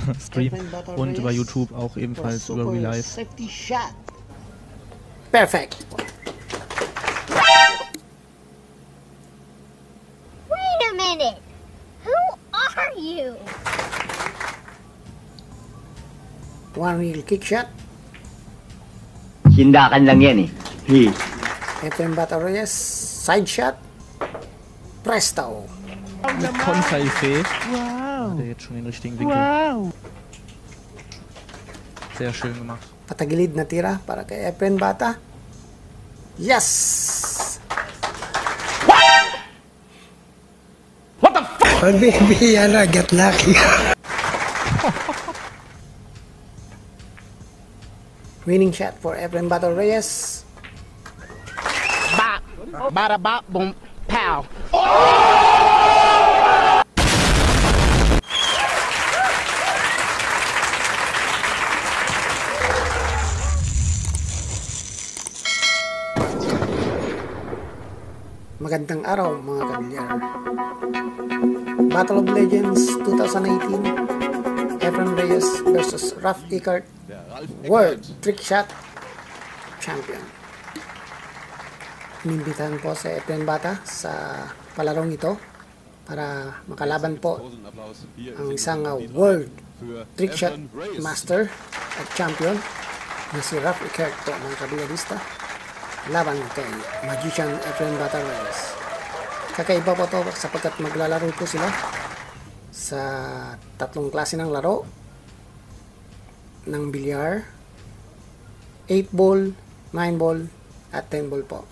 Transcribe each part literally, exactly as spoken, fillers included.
Stream und über YouTube auch ebenfalls über Real Life. Perfect. Wait a minute. Who are you? One real kick shot. Sindakan lang yan eh. He. Efren Bata Reyes, side shot. Presto. Mit Konter-Effet. Wow. Hat er jetzt schon den richtigen Winkel. Wow. Sehr schön gemacht. Patagilid na tira para kay Efren Bata. Yes! What the fuck? Maybe I get lucky. Winning shot for Efren Bata Reyes. Bop. Bada bop boom. Pow. Magandang araw mga kabilyar. Battle of Legends twenty eighteen, Efren Reyes versus Ralph Eckert, World Trick Shot Champion. Inimbitahan po sa Efren Bata sa palarong ito para makalaban po ang isang uh, World Trick Shot Master at Champion na si Ralph Eckert po mga kabilyarista, laban kay Magician Efren Bata Reyes. Kakaiba po ito sapagkat maglalaro po sila sa tatlong klase ng laro ng bilyar, eight ball, nine ball at ten ball po.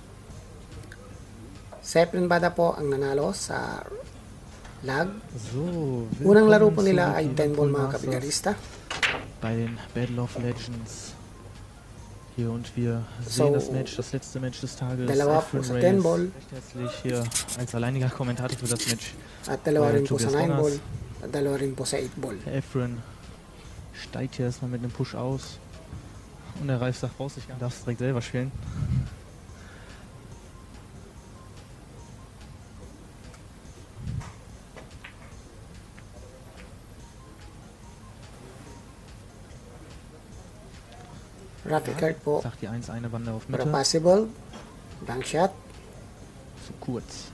Si Efren Bata po ang nanalo sa lag. So, unang laro po nila ay ten ball mga kabilyarista. Bei den Battle of Legends. Hier und wir So, sehen das Match, das letzte Match des Tages. dalawa po Efren sa Reyes ten ball recht herzlich hier als alleiniger Kommentator für das Match. at dalawa Äh, rin po sa Tobias nine ball Bonners. at dalawa rin po sa eight ball. Efren steigt hier erstmal mit einem Push aus. Und der Ralf sagt, brauchst dich gar nicht, darfst direkt selber spielen. Ralph Eckert po Sagt die eins eine Bande auf para Mitte. possible bank shot. Zu kurz.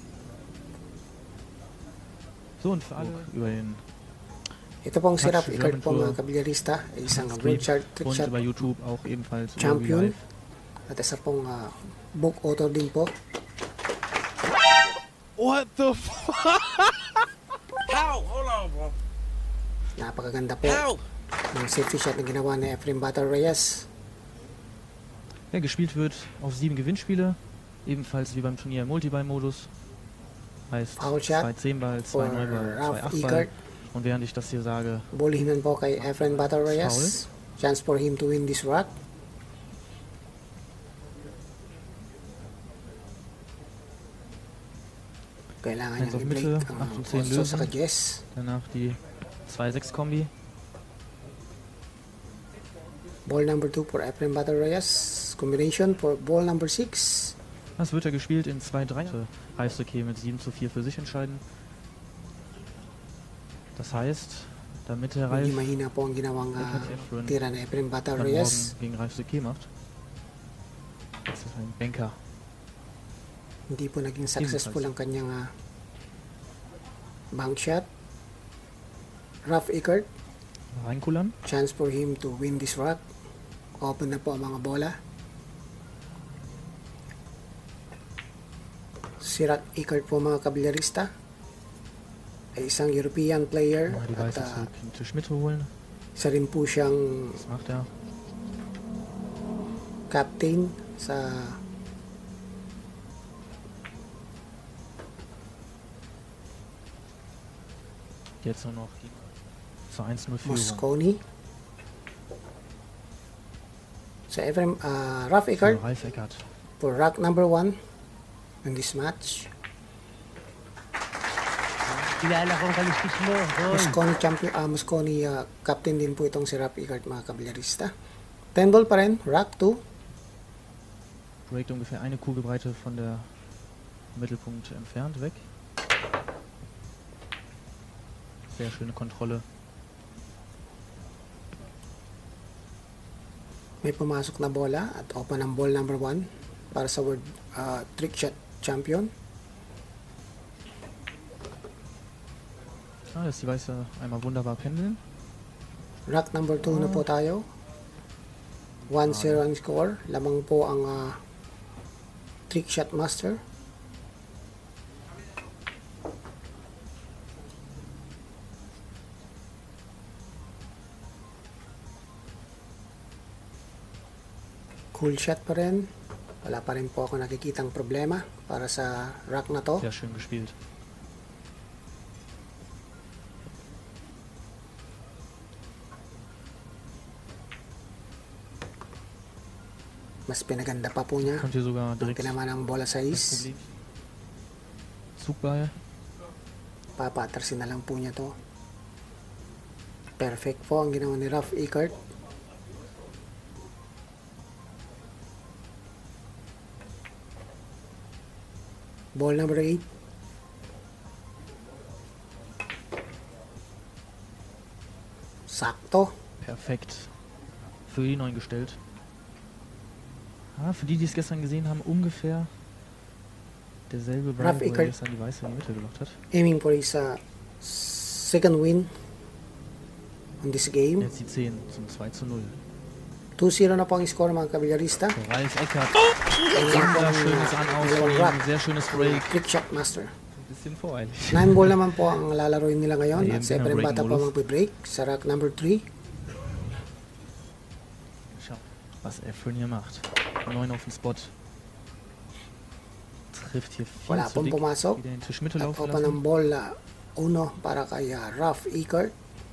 So, und für alle über den Ito pong si Touch Ralph Eckert German po Tour mga kabilyarista ay isang Stream World Trick Trick und Shot über YouTube auch ebenfalls über Champion Real Life. at isa pong uh, book author din po. What the fuck? How? Hold on, bro. Napakaganda po How? ng safety shot na ginawa ni Efren Bata Reyes. Ja, gespielt wird auf sieben Gewinnspiele, ebenfalls wie beim Turnier im Multiball-Modus. Heißt Foul shot zwei Zehn-Ball, zwei for Neuball, zwei Ralph Acht-Ball. Eckert. Und während ich das hier sage, Bulihinan po kay Efren Bata Reyes. Chance for him to win this rack. Kailangan eins niyang auf Mitte, i-break ang acht und zehn also sa lösen. ka-Jess. Danach die zwei Sechs Kombi. Ball number two for Efren Bata Reyes. Combination for ball number six. Das wird ja gespielt in zwei drei. Heißt okay mit sieben zu vier für sich entscheiden. Das heißt, damit der Ralf Hindi mahina po ang ginawang uh, Efren tira na Efren Bata dann Reyes. morgen gegen Ralf Sequet macht. Das ist ein Banker. Hindi po naging successful ang kanyang uh, bank shot. Ralph Eckert. Reinkullern. Chance for him to win this rack. Open na po ang mga bola. Si Ralph Eckert po mga kabilyarista ay isang European player Mal die at Weiße uh, zurück den Tisch Mitte holen. isa rin po siyang Was macht er? captain sa Jetzt nur noch die zur eins null Führung. Mosconi. So Efren, uh, Ralph Eckert Für Ralf Eckert. for rack number one in this match. Kilala kong kalistis mo. Hoy. Mosconi champion, ah, Mosconi uh, captain din po itong si Ralph Eckert mga kabilyarista. ten ball pa rin, rack two. Breakt ungefähr eine Kugelbreite von der Mittelpunkt entfernt weg. Sehr schöne Kontrolle. May pumasok na bola at open ang ball number one para sa World uh, Trick Shot Champion. Ah, dass die Weiße einmal wunderbar pendeln. Rack number two na po tayo. one zero ang score. Lamang po ang uh, Trick Shot Master. Cool shot pa rin. Wala pa rin po ako nakikitang problema para sa rack na to. Sehr schön gespielt. Mas pinaganda pa po niya. Kommt hier sogar Nung direkt tinaman ang bola sa is. Publik. Zugball. Papatrasin na lang po niya to. Perfect po ang ginawa ni Ralph Eckert. Ball number eight. Sakto. Perfekt. Für ihn eingestellt. Ah, für die, die es gestern gesehen haben, ungefähr derselbe Ball, Ralph wo er Eckert. gestern die Weiße in die Mitte gelockt hat. Aiming for his uh, second win on this game. Jetzt die zehn zum zwei zu null. two zero na po ang score mga kabilyarista. So, Ralf Eckert. Ayan po ang Wunderschönes An-Aus von dalawang rack. ihm. Sehr schönes Break. Trick Shot Master. Ein bisschen voreilig. nine ball naman po ang lalaroin nila ngayon. Ayan, At siyempre break bata po modus. magbe-break sa rack number three. Schau, was Efren hier macht. neun auf den Spot. Trifft hier viel Wala zu pong dick. pumasok. Wieder in Tischmitte At laufen open lassen. ang ball uh, uno para kay uh, Ralph Eckert.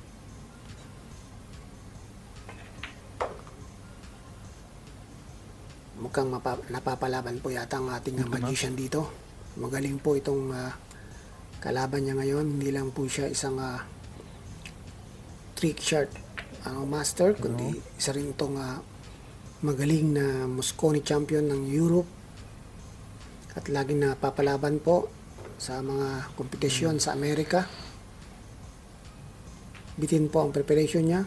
Mukhang mapa napapalaban po yata ang ating uh, magician dito. Magaling po itong uh, kalaban niya ngayon. Hindi lang po siya isang uh, trick shot uh, master, kundi isa rin itong uh, magaling na Mosconi champion ng Europe. At laging napapalaban po sa mga kompetisyon sa Amerika. Bitin po ang preparation niya.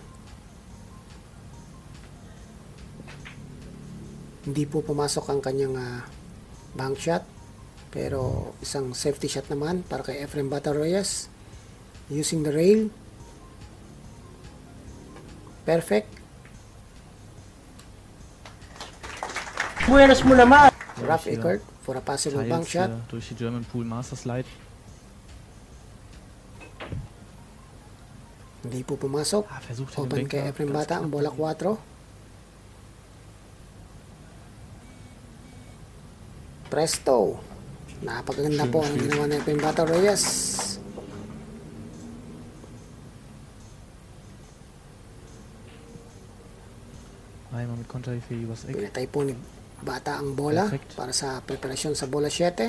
Hindi po pumasok ang kanyang uh, bank shot. Pero isang safety shot naman para kay Efren Bata Reyes. Using the rail. Perfect. Buenas mo naman! Ralph Eckert for a possible bank Teils shot. hier durch die German Pool Master Slide. Hindi po pumasok. Ah, versucht hier Open den kay Banker. Efren Ganz Bata ang knapp. bola four. Presto. Napakaganda po ang ginawa ni Efren Bata Reyes. Einmal mit Konterhilfe übers Eck. Pinatay po ni Bata ang bola Perfect. para sa preparasyon sa bola seven.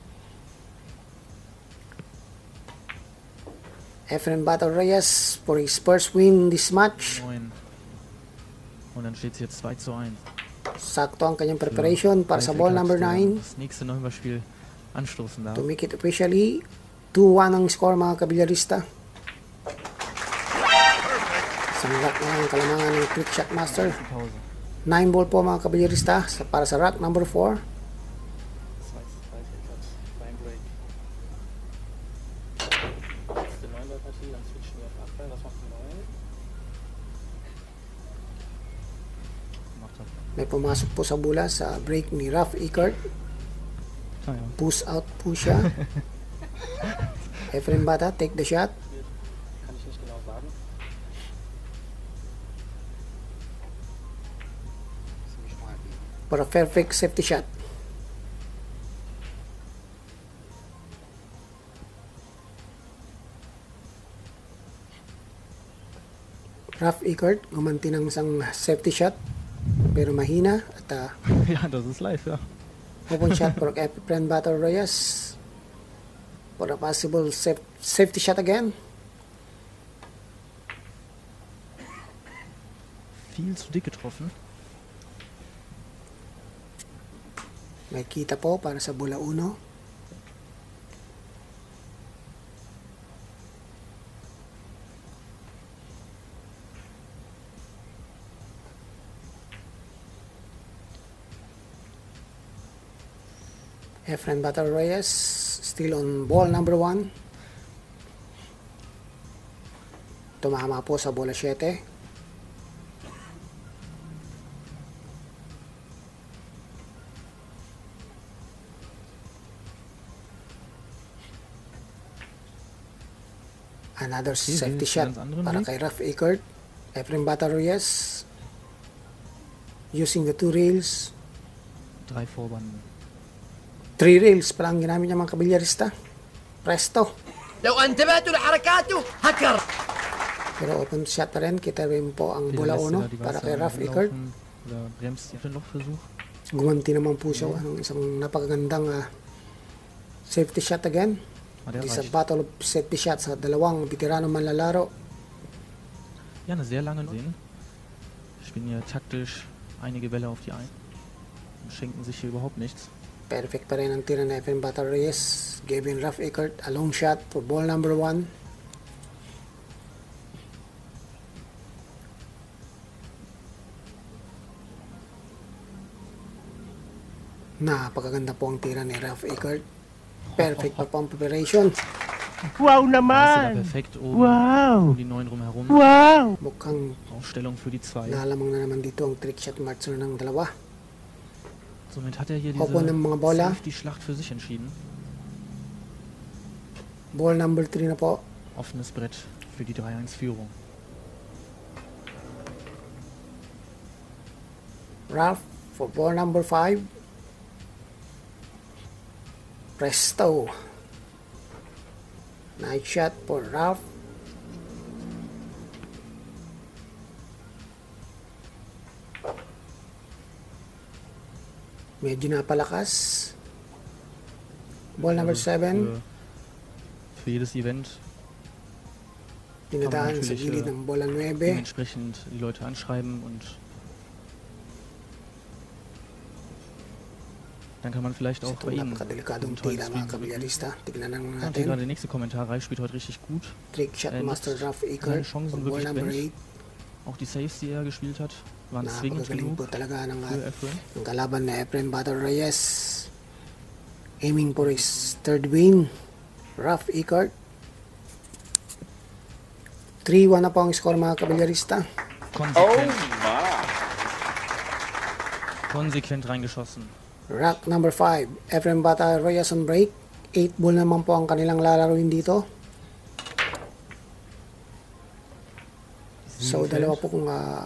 Efren Bata Reyes for his first win this match. neun. Und dann steht es jetzt zwei zu eins. Sakto ang kanyang preparation para sa ball number nine. Das nächste Novemberspiel anstoßen darf. To make it officially, two one ang score mga kabilyarista. Isang rack na ang kalamangan ng Trick Shot Master. Pause. nine ball po mga kabilyarista sa, para sa rack number four. beim Break. Das ist die neun Partie, dann switchen wir auf acht. Was macht die neun? Macht er. May pumasok po sa bola sa break ni Ralph Eckert. Ah, ja. Push out po siya. Efren Bata, take the shot. Kann ich nicht genau sagen. For a perfect safety shot. Ralph Eckert, gumanti ng isang safety shot. Pero mahina. At uh, Ja, das ist live, ja. open shot for Efren Bata Reyes. For a possible saf safety shot again. Viel zu dick getroffen. May kita po para sa bola uno. Efren Battle Reyes still on ball number one. Tumama po sa bola siyete. Another safety shot para kay Ralph Eckert. Efren Battle Reyes using the two rails. Drei Vorbanden. Three rails pala ang ginamit niya mga kabilyarista. Presto. لو انتبهتوا لحركاته هكر. Pero open shot pa rin. Kita rin po ang bola uno para kay Ralph Eckert. Gumanti naman po siya ng isang napakagandang uh, safety shot again. Di sa battle of safety shot sa dalawang veterano manlalaro. Ja, eine sehr lange sehen. Spielen hier taktisch einige Bälle auf die ein. Schenken sich hier überhaupt nichts. Perfect pa rin ang tira na Efren Battle Reyes. Giving Ralph Eckert a long shot for ball number one. Napakaganda po ang tira ni Ralph Eckert. Perfect pa po ang preparation. Wow naman! Perfekt oben Wow! um die neun rumherum. Wow! Mukhang Aufstellung für die zwei. nalamang na naman dito ang trick shot master ng dalawa. Somit hat er hier Opo ng mga bola. diese Safety-Schlacht für sich entschieden. Ball number three na po. Offenes Brett für die drei eins Führung. Ralph for ball number five. Presto. Nice shot for Ralph. Medyo napalakas. Ball number seven. Für, für jedes Event Pinadaan sa gilid ng bola nueve. dementsprechend die Leute anschreiben und dann kann man vielleicht auch Ito bei Ihnen napakadelikadong ein tolles tila mga Spiel bewegen. kabilyarista. Tignan lang Und hier natin. gerade der nächste Kommentar. Reif spielt heute richtig gut. Trick shot Äh, master nutzt Ralph seine Eckert. Chancen For ball wirklich number blind. eight. Auch die Saves, die er gespielt hat, waren zwingend Napakagaling po genug talaga ng, für Efren. ng kalaban na Efren Battle Reyes. Aiming for his third win. Ralph Eckert. three one na po ang score mga kabilyarista. Konsequent. Konsequent reingeschossen. Rack number five. Efren Battle Reyes on break. eight ball naman po ang kanilang lalaruin dito. So, dalawa po kung uh,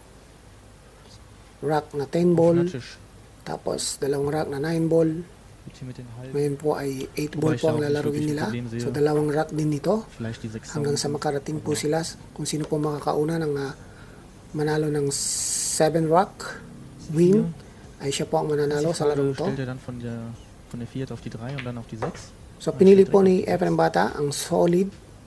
rack na ten ball. Automatisch. Tapos, dalawang rack na nine ball. Mit hier mit den halben. Ngayon po ay eight ball po ang lalaruin nila. So, dalawang rack din dito. Vielleicht die sechs. Hanggang sa makarating po sila kung sino po makakauna ng uh, manalo ng seven rock win ay siya po ang mananalo sa larong to. Stellt er dann von der von der vier auf die drei und dann auf die sechs. So pinili po ni Efren Bata ang solid.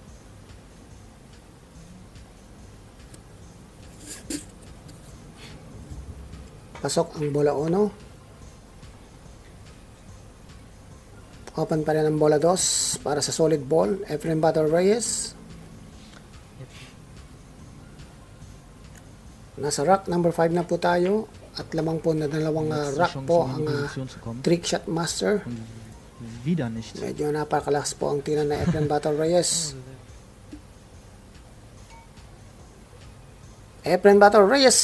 Pasok ang bola uno. Open pa rin ang bola dos para sa solid ball. Efren Battle Reyes. Nasa rack number five na po tayo. At lamang po na dalawang uh, rack po ang uh, trick shot master. Wieder nicht. Medyo napakalakas po ang tira na Efren Battle Reyes. Efren Battle Reyes.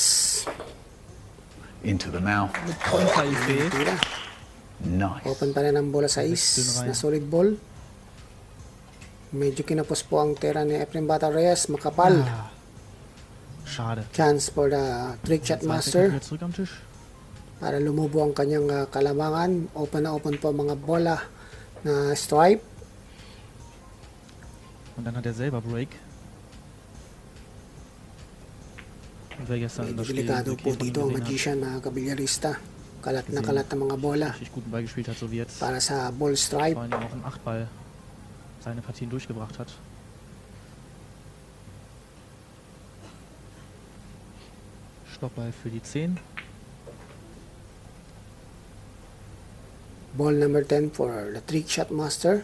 Into the mouth. Tira. Nice. Open pa rin ang bola sa is na solid ball. Medyo kinapos po ang tira ni Efren Battle Reyes. Makapal. Ah, schade. Chance for the trick shot master. Wieder zurück am Tisch. Para lumubo ang kanyang uh, kalamangan. Open na open po mga bola na stripe. Und dann hat er selber Break. Und wer gestern Medyo das Spiel delikado po von ihm dito ang gesehen hat, magician na kabilyarista. Kalat na kalat na mga bola richtig guten Ball gespielt hat, so wie jetzt para sa ball stripe. vor allem auch im Achtball seine Partien durchgebracht hat. Stoppball für die zehn. Ball number ten for the trick shot master.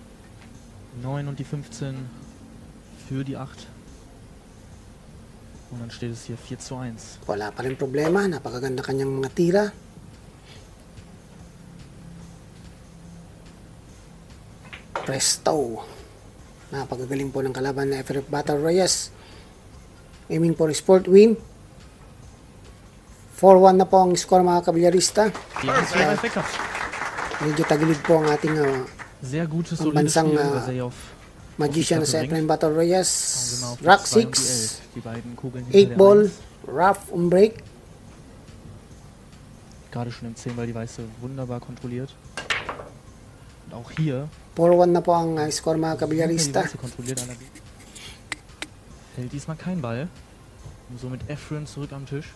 neun und die fünfzehn für die acht. Und dann steht es hier vier zu eins. Wala pa rin problema. Napakaganda kanyang mga tira. Presto. Napakagaling po ng kalaban na Efren Bata Reyes. Aiming for sport win. four one na po ang score mga kabilyarista. Die eins zu eins weggehabt. Medyo tagilid po ang ating uh, Sehr gutes, Ang solides bansang, Spiel uh, über Sejow. magician sa Efren Bata Reyes. Schauen wir mal auf die Rack zwei und die six. elf. Die beiden Kugeln hinter eight der ball. eins. Rough und break. Gerade schon im zehn Ball die Weiße wunderbar kontrolliert. Und auch hier four one na po ang uh, score mga die kabilyarista. Weiße kontrolliert allerdings. Hält diesmal kein Ball. Und somit Efren zurück am Tisch.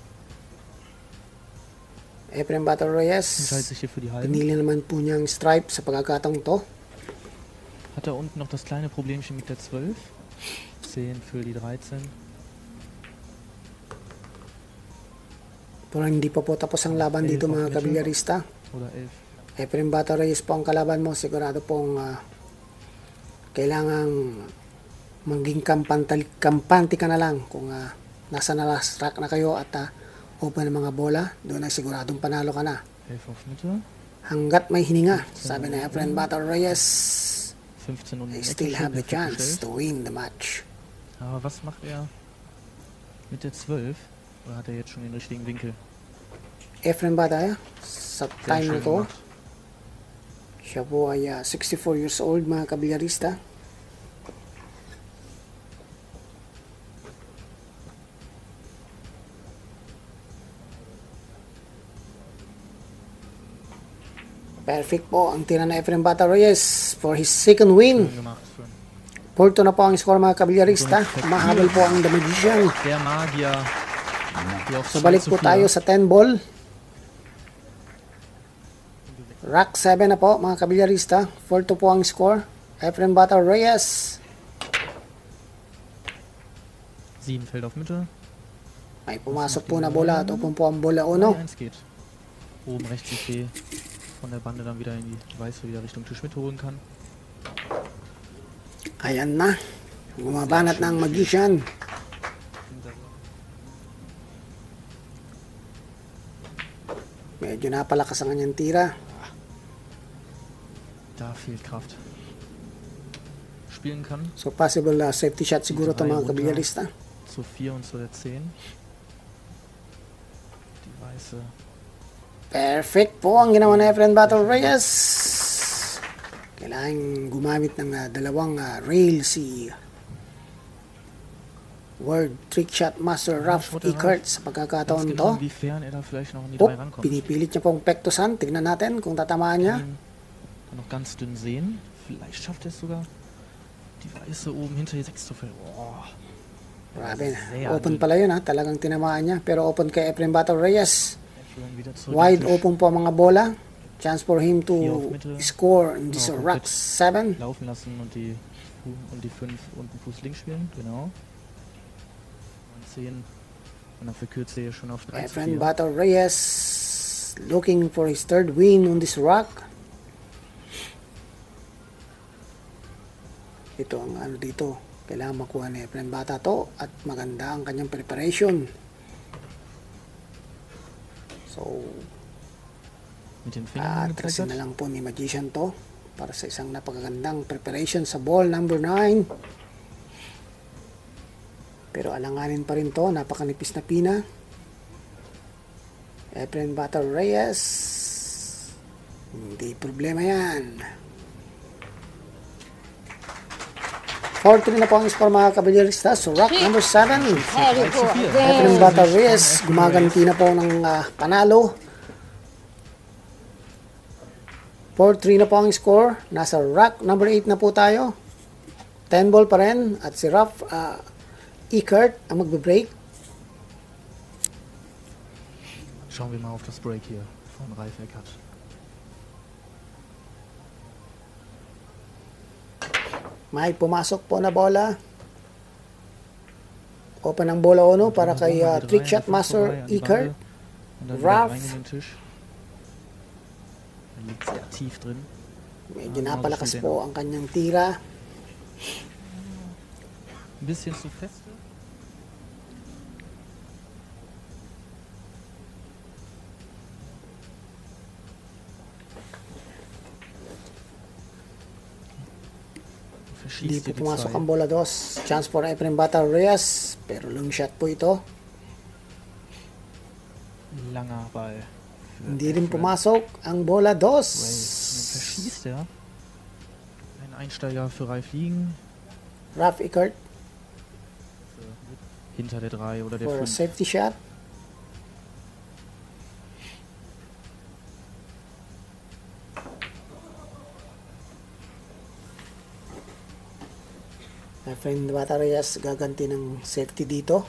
Efren Bata Reyes. Entscheidet sich hier für die Halben. Pinili naman po niyang stripe sa pagkakataong to. Hat da unten noch das kleine Problemchen mit der zwölf. zehn für die dreizehn. Pero hindi pa po tapos ang laban dito mga kabilyarista. Oder elf. Efren Bata Reyes po ang kalaban mo. Sigurado pong uh, kailangang maging kampante, kampante ka na lang kung uh, nasa na last rack na kayo at uh, open ang mga bola. Doon ay siguradong panalo ka na. elf auf Mitte. Hanggat may hininga, sabi na Efren Bata Reyes, fünfzehn und I Ecke still have the perfekt chance gestellt. to win the match. Aber was macht er mit der zwölf? Oder hat er jetzt schon den richtigen Winkel? Efren Bata, sa Sehr time na schön to, gemacht. siya po ay uh, sixty-four years old mga kabilyarista. Perfect po ang tira na Efren Bata Reyes for his second win. Schön gemacht. Schön. four two na po ang score mga kabilyarista. Mahabol po ang The Magician. Der Magier. Die auf So zwei balik zu po vier. tayo sa ten ball. Rack seven na po mga kabilyarista. four two po ang score. Efren Bata Reyes. sieben fällt auf Mitte. May pumasok po na bola at open po ang bola uno. eins geht. Oben rechts die Fee von der Bande dann wieder in die Weiße wieder Richtung Tisch mitholen kann. Ayan na. Gumabanat na ang Magician. Medyo napalakas ang kanyang tira. Da fehlt Kraft. Spielen kann. So possible uh, safety shot siguro ito mga kabilyarista. Zu vier und zu der zehn. Die Weiße. Perfect po ang ginawa na Efren Bata Reyes. Kailangan gumamit ng uh, dalawang uh, rail si World Trick Shot Master Ralph Eckert sa pagkakataon Ganz to. genau, inwiefern er da vielleicht noch an die Oh, drei rankommt. pinipilit niya pong pektosan. Tignan natin kung tatamaan niya. Ihn dann noch ganz dünn sehen. Vielleicht schafft er es sogar, die Weiße oben hinter die sechs zu fällen. Boah. Grabe na. Sehr Open dünn. pala yun ha. Talagang tinamaan niya. Pero open kay Efren Bata Reyes. Efren wieder zurück Wide am Tisch. open po ang mga bola. Chance for him to Hier auf Mitte. score in this Genau, rack komplett seven. Laufen lassen und die Fu- und die fünf unten Fuß links spielen. Genau. Und zehn. Und dann verkürzt er hier schon auf drei zu Efren vier. Bata Reyes looking for his third win on this rack. Ito ang ano dito. Kailangan makuha ni Efren Bata to at maganda ang kanyang preparation. So, Mit den Fingern atrasin gezeigt na hat. lang po ni Magician to para sa isang napakagandang preparation sa ball number nine. Pero alanganin pa rin to, napakanipis na pina. Efren Bata Reyes, hindi problema yan. four three na po ang score mga kabilyarista. So rack number seven. Very good. Efren Bata Reyes, gumaganti na po ng ah, panalo. four three na po ang score. Nasa rack number eight na po tayo. ten ball pa rin. At si Ralph uh, Eckert ang magbe-break. Schauen wir mal auf das Break hier von Ralf Eckert. May pumasok po na bola. Open ang bola uno para kay uh, Trick Shot Master Eckert. Und dann Ralf. wieder rein in den Tisch. Er liegt sehr tief drin. Medyo napalakas po ang kanyang tira. Ein bisschen zu feste. Hindi Verschießt po hier die pumasok zwei. ang bola dos. Chance for Efren Bata Reyes. Pero long shot po ito. Langer Ball. Hindi rin pumasok ang bola dos. Ray. Den verschießt er. Ein Einsteiger für Ralf Liegen. Raf Ikert Hinter der drei oder der for a fünf. safety shot. Efren Bata Reyes gaganti ng safety dito.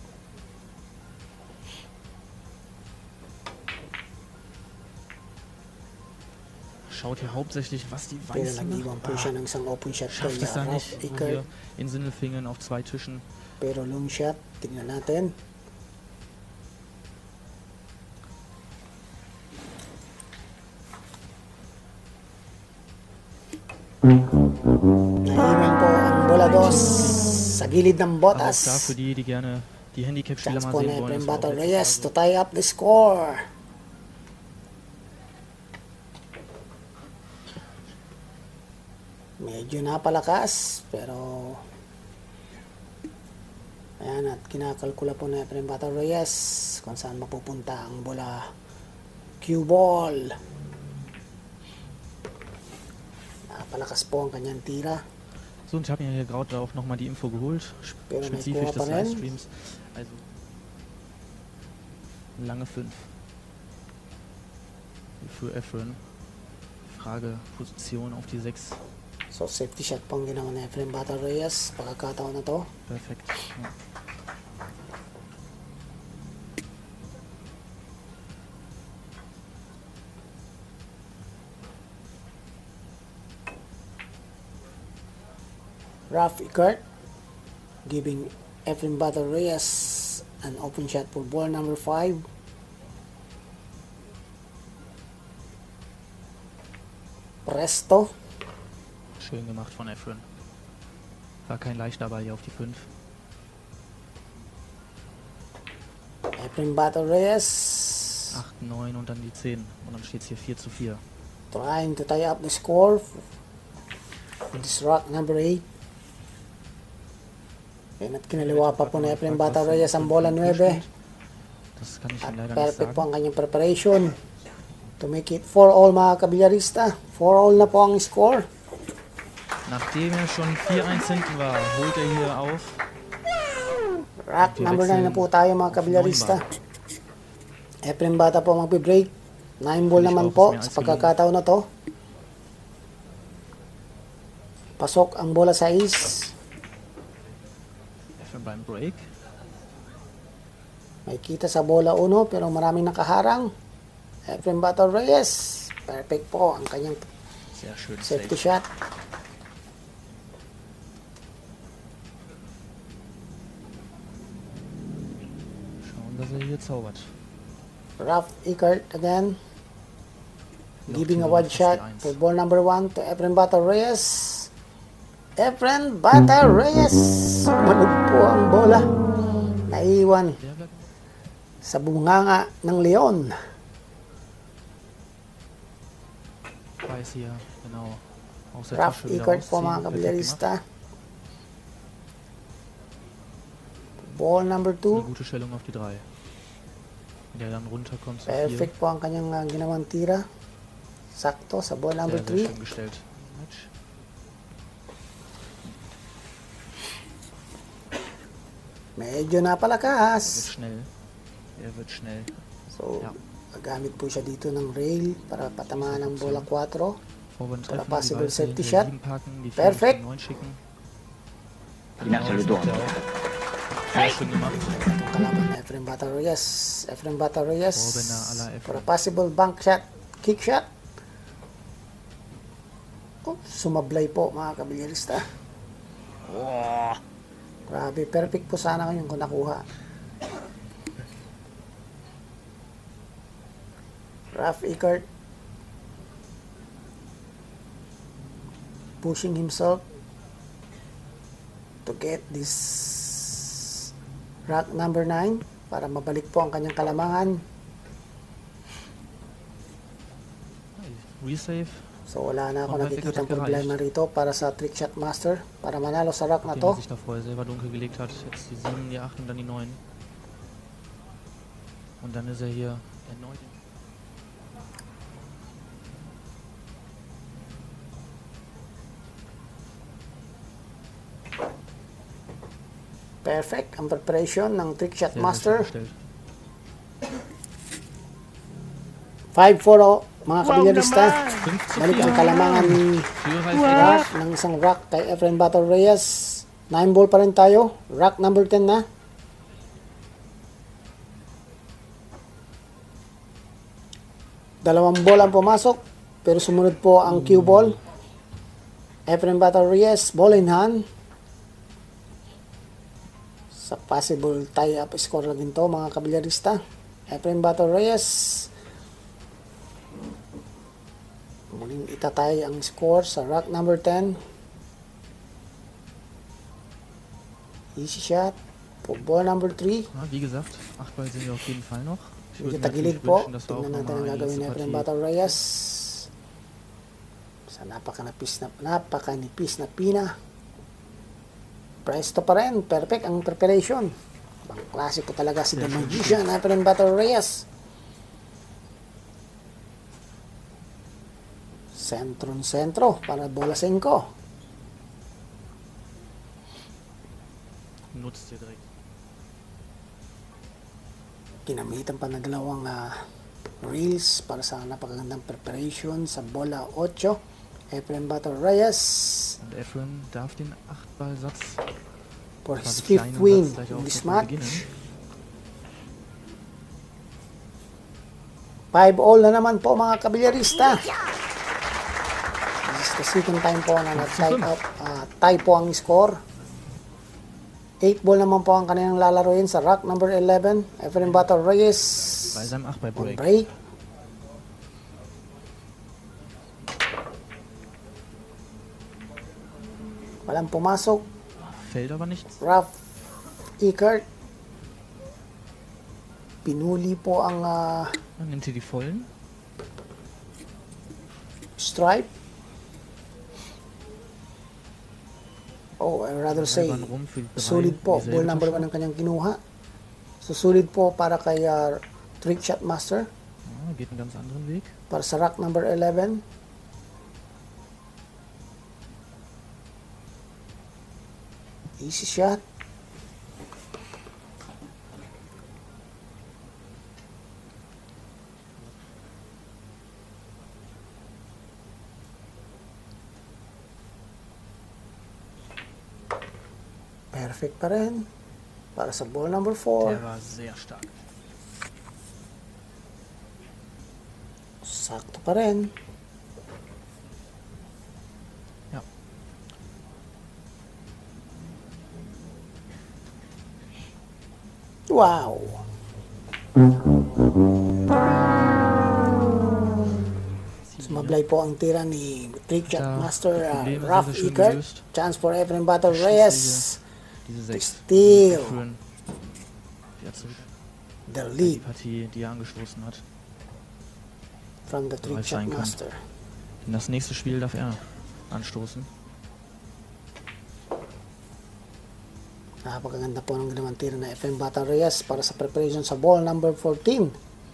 Schaut hier hauptsächlich, was die Pero Weißen nag-iwan po siya ng isang open shot kay schafft es da Raf nicht. Und Ikert. hier in Sindelfingen auf zwei Tischen. Pero long shot. Tingnan natin. Naiwan po ang bola dos sa gilid ng Aber auch da botas. für die, die gerne die Handicap-Spieler Chance mal po sehen na wollen. Efren das war Bata auch letzte Reyes to Phase. tie up the score. Medyo napalakas, pero ayan, at kinakalkula po na Efren Bata Reyes kung saan mapupunta ang bola cue ball. Napalakas po ang kanyang tira. So, und ich habe mir hier gerade auch nochmal die Info geholt, Pero may spezifisch kuha pa des rin. Livestreams. Also, lange fünf. Für Efren. Frage, Position auf die sechs. So safety shot po ang ginawa na Efren Bata Reyes. Pagkakataon na to. Perfekt. Ja. Raf Ikert giving Efren Bata Reyes an open shot for ball number five. Presto. Schön gemacht von Efren. War kein leichter Ball hier auf die fünf. Efren Bata Reyes acht, neun und dann die zehn. Und dann steht es hier vier zu vier. trying to tie up the score for this rock number eight. Ayan, at kinaliwa pa po na Efren Bata Reyes ang bola nueve. Das kann ich At Ihnen leider nicht perfect po sagen. ang kanyang preparation to make it four all, mga kabilyarista. four all na po ang score. Nachdem er schon vier eins hinten war, holt er hier auf. Rack Wir number nine na wechseln po tayo, mga auf kabilyarista. neun Efren Bata po magbe-break. nine ball Finish naman off po is sa pagkakataon na to. Pasok ang bola sa is. Efren beim Break. May kita sa bola uno pero maraming nakaharang. Efren Bata Reyes. Perfect po ang kanyang Sehr schön. safety Safe. shot. Schauen, dass er hier zaubert. Raf Ikert again. Läuft Giving hier a noch wide fast shot die Eins. for ball number one to Efren Bata Reyes. Efren Bata Reyes. Manod po ang bola. Naiwan Der bleibt sa bunganga ng leon. Weiß hier, genau. Aus der Raf Tasche wieder Ikert po rausziehen. mga Perfekt kabilyarista. gemacht. Ball number Eine two. gute Stellung auf die drei. Wenn der dann runterkommt zu vier. Perfect po ang kanyang uh, ginawang tira. Sakto sa ball number Sehr, sehr three. schön gestellt. Match. Medyo Er wird napalakas. schnell. Er wird schnell. So, Ja. gagamit po siya dito ng rail para patamaan ang bola four. Vorwand Para treffen, possible die Weißen safety hinter shot. sieben packen, die Perfect. neun schicken. Ginawa Genau, das macht er auch. Sehr schön gemacht. Itong kalaban na Efren Bata Reyes. Efren Bata Reyes Vorwender à la Efren. for a possible bank shot, kick shot. Oh, sumablay po mga kabilyarista. Grabe, perfect po sana ngayon kung nakuha. Raf Ikert pushing himself to get this rack number nine para mabalik po ang kanyang kalamangan. Resave. So wala na ako Warum hat nakikitang Eckert problema rito para sa Trick Shot Master. Para manalo sa rack na Den to. er sich da vorher selber dunkel gelegt hat. Jetzt die sieben, die acht und dann die neun. Und dann ist er hier erneut. Perfect ang preparation ng Trick Shot Sehr, sehr Master. schön gestellt. five four oh, mga kabilyarista. fünf zu Balik vier ang kalamangan ni für Ralf Ralph Eckert. ng isang rack kay Efren Battle Reyes. nine ball pa rin tayo. Rack number ten na. Dalawang ball ang pumasok. Pero sumunod po ang cue ball. Efren Battle Reyes, ball in hand. Sa possible tie-up score lang ito mga kabilyarista. Efren Battle Reyes. Muling itatay ang score sa rack number ten. Easy shot. For ball number three. Ja, wie gesagt, acht Ball sind wir auf jeden Fall noch. Ich Medyo würde mir tagilid natürlich po. wünschen, dass wir auch Tingnan natin ang nochmal eine gagawin ni letzte Efren Partie Battle Reyes. Sa napakanipis na, napakanipis na pina. Presto pa rin. Perfect ang preparation. Bang klase po talaga si The Magician, Efren Battle Reyes. Sentron-sentro para bola singko. nutzt ihr direkt. Ginamitan pa na dalawang uh, reels para sa napakagandang preparation sa bola eight. Efren Battle Reyes Und Efren darf den acht Ball Satz for his quasi fifth kleinen win Satz gleich in auch this sofort match. beginnen. five all na naman po mga kabilyarista. This is the second time po na na-tie up, uh, tie po ang score. eight ball naman po ang kanilang lalaroin sa rack number eleven. Efren Battle Reyes Bei seinem acht Ball on Break. break. Walang pumasok. Fällt aber nichts. Ralph Eckert. Pinuli po ang uh, Dann nimmt sie die vollen. stripe. Oh, I rather say Halbern rum für die drei, sulit po. dieselbe Ball number Tasche. one ang kanyang kinuha. So sulit po para kay uh, Trick Shot Master. Ja, geht einen ganz anderen Weg. Para sa rack number eleven. Easy shot. Perfect pa rin. Para sa ball number four. Der war sehr stark. Sakto pa rin. Ja. Wow! Sumablay po ang tira ni Trick Shot Da Master uh, Probleme Ralph sehr, sehr schön Eckert. gelöst. Chance for Efren Battle Schießt Reyes. Diese sechs. Steal. Führen. Die hat zurück. The Die lead Partie, die er angestoßen hat. from the Trick Bereich Shot sein kann. Master. In das nächste Spiel darf er anstoßen. Napakaganda po ng ginawang tira na Efren Battle Reyes para sa preparation sa ball number fourteen.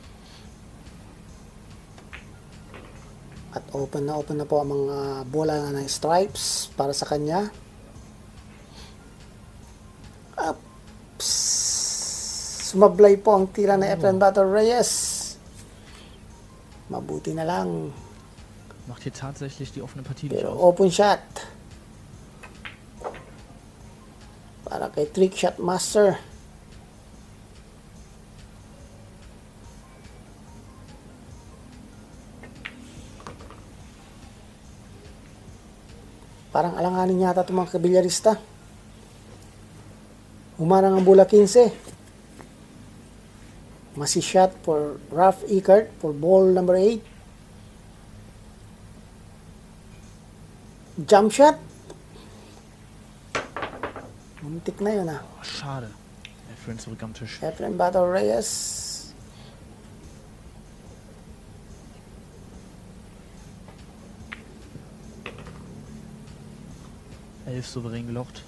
At open na open na po ang mga bola na stripes para sa kanya. Ups. Sumablay po ang tira na Efren Battle Reyes. Mabuti na lang. Macht hier tatsächlich die offene Partie nicht Pero aus. open shot. Para kay Trick Shot Master. Parang alanganin yata itong mga kabilyarista. Humarang ang bola fifteen. Masi shot for Ralph Eckert for ball number eight. Jump shot. Muntik na yun ah. Oh, schade. Efren zurück am Tisch. Efren Battle Reyes. elf souverän gelocht.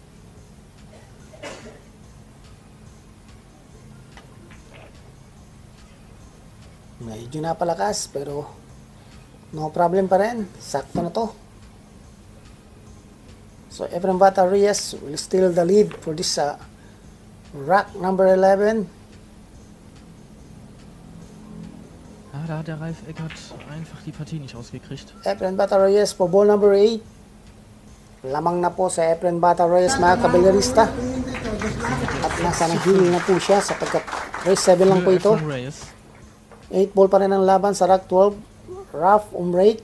Medyo napalakas pero no problem pa rin. Sakto na to. So Efren Bata Reyes will steal the lead for this uh, rack number eleven. Ah, da hat der Ralf Eckert einfach die Partie nicht ausgekriegt. Efren Bata Reyes for ball number eight. Lamang na po sa Efren Bata Reyes, mga kabalyerista. At nasa nang healing na po siya sapagkat race seven lang po ito. eight ball pa rin ang laban sa rack twelve. Raf Umrate.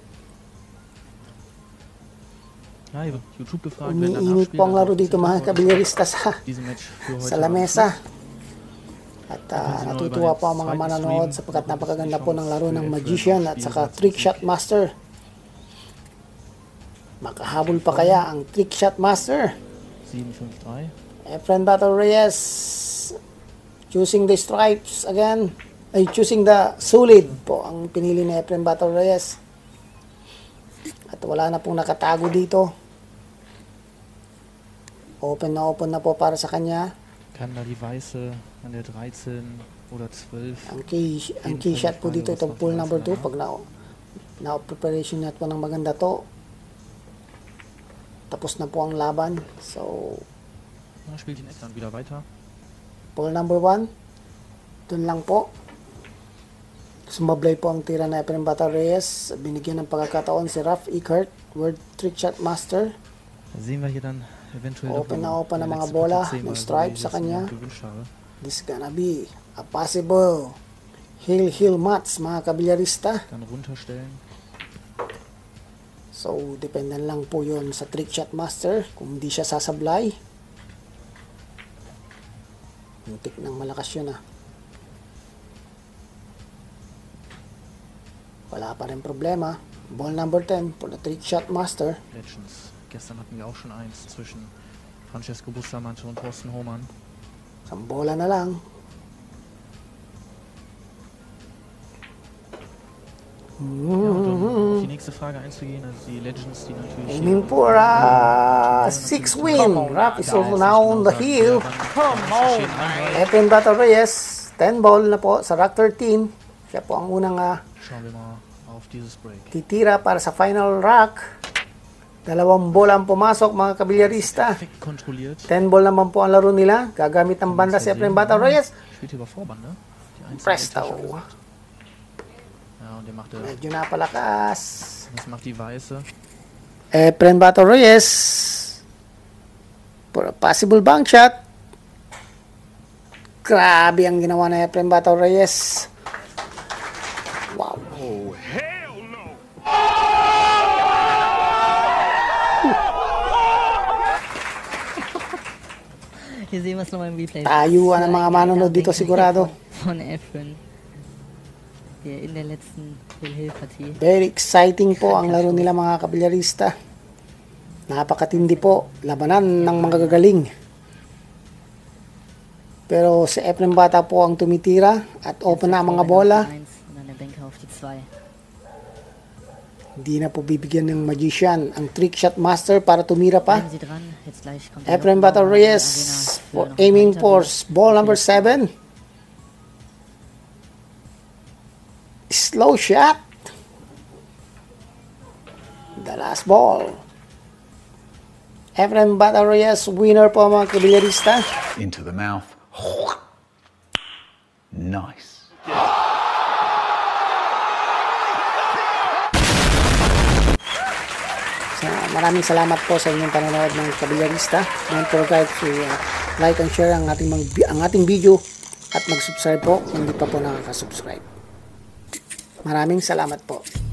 Ja, YouTube gefragt, wenn dann Umiinit po ang laro dito, mga kabalyerista, sa, sa lamesa. At uh, natutuwa po ang mga mananood sapagkat napakaganda po ng laro ng Magician at saka Trick Shot Master. Makahabol pa kaya ang Trick Shot Master? seven five three. Efren Bata Reyes choosing the stripes again. Ay, choosing the solid po ang pinili ni Efren Bata Reyes. At wala na pong nakatago dito. Open na open na po para sa kanya. Kann da die Weiße an der dreizehn oder zwölf. Ang key, ang key shot po dito, itong pool number two. Pag na, na preparation niya po ng maganda to. Tapos na po ang laban. So, Na, spielt ihn dann wieder weiter. pool number one. Dun lang po. Sumablay po ang tira na Efren Bata Reyes. Binigyan ng pagkakataon si Raf Eckert, World Trick Shot Master. Da sehen wir hier dann eventuell Open na open ang mga bola. May stripe sa kanya. This gonna be a possible heel-heel match, mga kabilyarista. Dann runterstellen. So, dependan lang po yun sa Trick Shot Master kung hindi siya sasablay. Muntik nang malakas yun ah. Wala pa rin problema. Ball number ten for the Trick Shot Master. Legends. Gestern hatten wir auch schon eins zwischen Francesco Bustamante und Thorsten Hohmann. Isang bola na lang. Ja, und um auf die nächste Frage einzugehen, also die Legends, die natürlich... Aiming for a six win. Raf is also now on the heel. Efren Bata Reyes, ten ball na po sa rack thirteen. Siya po ang unang uh, Schauen wir mal auf dieses Break. titira para sa final rack. Dalawang bola ang pumasok, mga kabilyarista. Perfekt kontrolliert. ten ball naman po ang laro nila. Gagamit ng banda si Efren Bata Reyes. Spielt über Vorband, ne? Presto. Ja, und der macht der, Medyo napalakas. das macht die Weiße. Efren Bata Reyes for a possible bank shot. Grabe ang ginawa na Efren Bata Reyes. Wow. Oh, hell no! Hier sehen wir es nochmal im Replay. Tayuan ang mga manonood dito sigurado. Von Efren, der in der letzten Hill-Hill-Partie. Very exciting po ang laro nila, mga kabilyarista. Napakatindi po. Labanan ng mga gagaling. Pero si Efren Bata po ang tumitira at open na ang mga bola. Hindi na po bibigyan ng Magician ang Trick Shot Master para tumira pa. Efren Bata Reyes for aiming for ball number seven. Slow shot. The last ball. Efren Bata Reyes, winner po, mga kabilyarista. Into the mouth. Nice. So, maraming salamat po sa inyong panonood, ng kabilyarista. Don't forget to uh, like and share ang ating, ang ating video at mag-subscribe po kung hindi pa po nakaka-subscribe. Maraming salamat po.